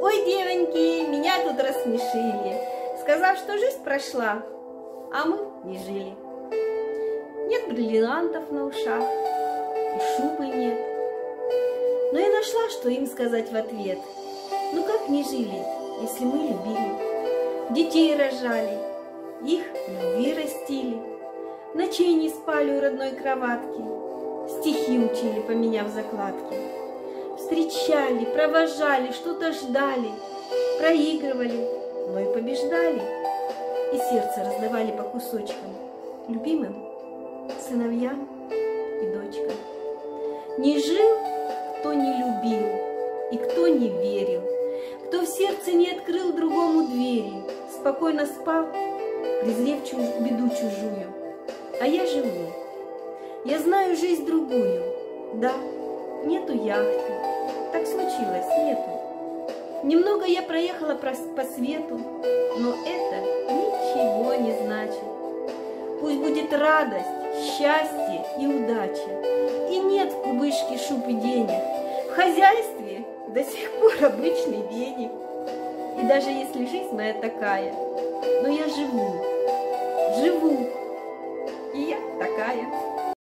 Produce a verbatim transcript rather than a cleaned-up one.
Ой, девоньки, меня тут рассмешили, сказав, что жизнь прошла, а мы не жили. Нет бриллиантов на ушах, и шубы нет. Но я нашла, что им сказать в ответ. Ну как не жили, если мы любили, детей рожали, их любви растили, ночей не спали у родной кроватки, стихи учили, поменяв закладки. Встречали, провожали, что-то ждали, проигрывали, но и побеждали. И сердце раздавали по кусочкам любимым сыновьям и дочкам. Не жил, кто не любил, и кто не верил, кто в сердце не открыл другому двери, спокойно спал, презрев беду чужую. А я живу, я знаю жизнь другую, да, нету яхты, так случилось, нету. Немного я проехала по свету, но это ничего не значит. Пусть будет радость, счастье и удача. И нет в кубышке шуб и денег, в хозяйстве до сих пор обычный веник. И даже если жизнь моя такая, но я живу, живу, и я такая.